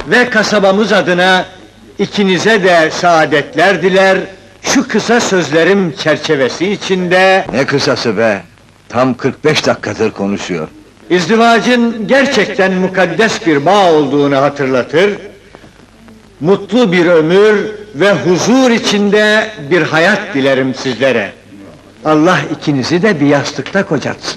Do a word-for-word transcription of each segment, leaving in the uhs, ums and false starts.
ve kasabamız adına ikinize de saadetler diler, şu kısa sözlerim çerçevesi içinde... Ne kısası be! Tam kırk beş dakikadır konuşuyor. ...İzdivacın gerçekten mukaddes bir bağ olduğunu hatırlatır... ...mutlu bir ömür ve huzur içinde bir hayat dilerim sizlere. Allah ikinizi de bir yastıkta kocatsın.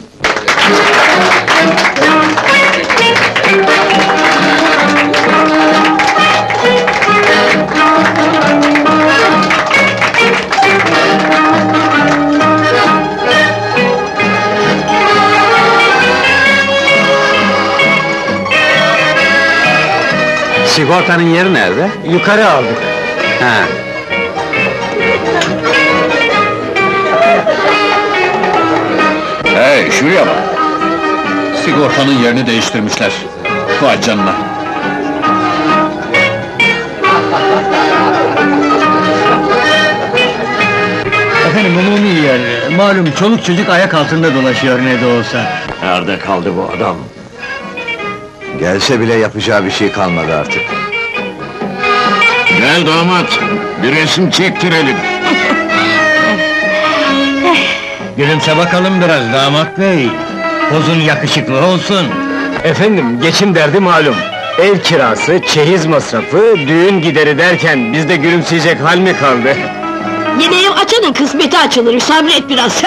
Sigortanın yeri nerede? Yukarı aldık. Ha. Hey, şuraya bak! Sigortanın yerini değiştirmişler. Vay canına! Efendim umumi yer, malum çoluk çocuk ayak altında dolaşıyor ne de olsa. Nerede kaldı bu adam? Gelse bile yapacağı bir şey kalmadı artık. Gel damat, bir resim çektirelim. Gülümse bakalım biraz damat bey. Pozun yakışıklı olsun. Efendim, geçim derdi malum. Ev kirası, çeyiz masrafı, düğün gideri derken bizde gülümseyecek hal mi kaldı? Yeni ev açanın kısmeti açılır, sabret biraz!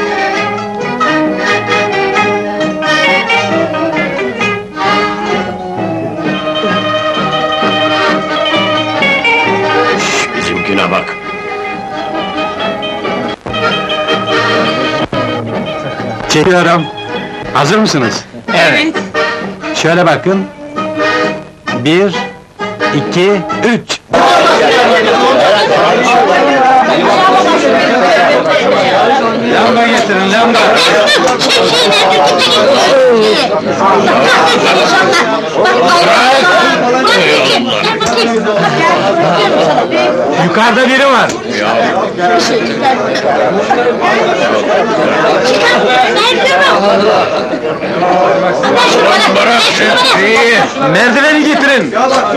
Şş, bizimkine bak! Çekiyorum. Hazır mısınız? Evet! Şöyle bakın. Bir, iki, üç! Lamba getirin, lamba! Yukarıda biri var! Bırak şu şeyi! Merdiveni getirin!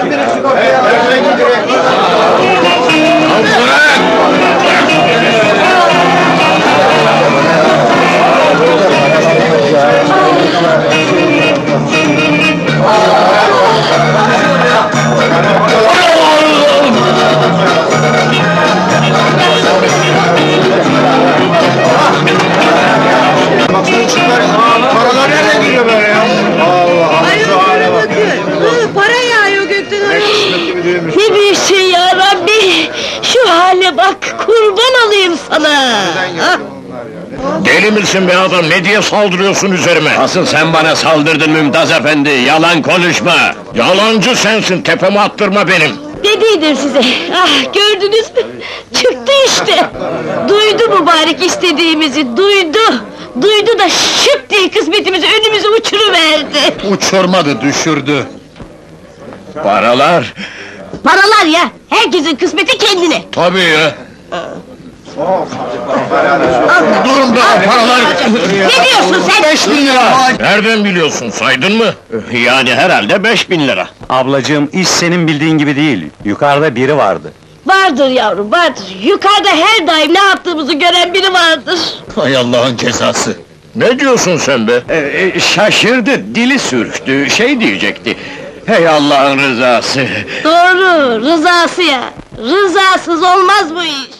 Paralar nereden geliyor böyle ya? Allah Allah! Ay bakın! Para yağıyor gökten! Ne büyük şey ya Rabbi! Şu hale bak, kurban olayım sana! Deli misin be adam, ne diye saldırıyorsun üzerime? Asıl sen bana saldırdın Mümtaz Efendi, yalan konuşma! Yalancı sensin, tepeme attırma benim! Dediydim size, ah gördünüz mü? Çıktı işte! Duydu mübarek istediğimizi, duydu! Duydu da şıp diye kısmetimizi önümüze uçuruverdi! Uçurmadı, düşürdü! Paralar? Paralar ya, herkesin kısmeti kendine! Tabii ya! Durun be, paralar! Ne diyorsun sen? Beş bin lira! Nereden biliyorsun, saydın mı? Yani herhalde beş bin lira! Ablacığım, iş senin bildiğin gibi değil. Yukarıda biri vardı. Vardır yavrum, vardır! Yukarıda her daim ne yaptığımızı gören biri vardır! Hay Allah'ın cezası! Ne diyorsun sen be? Ee, şaşırdı, dili sürçtü, şey diyecekti. Hey Allah'ın rızası! Doğru, rızası ya! Rızasız olmaz bu iş!